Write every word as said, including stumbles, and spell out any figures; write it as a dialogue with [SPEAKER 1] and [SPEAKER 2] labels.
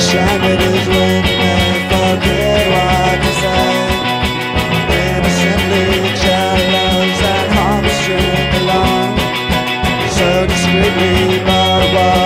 [SPEAKER 1] shine with his wind and forget what to say. Innocently jealous and hearts string along, so discreetly, but what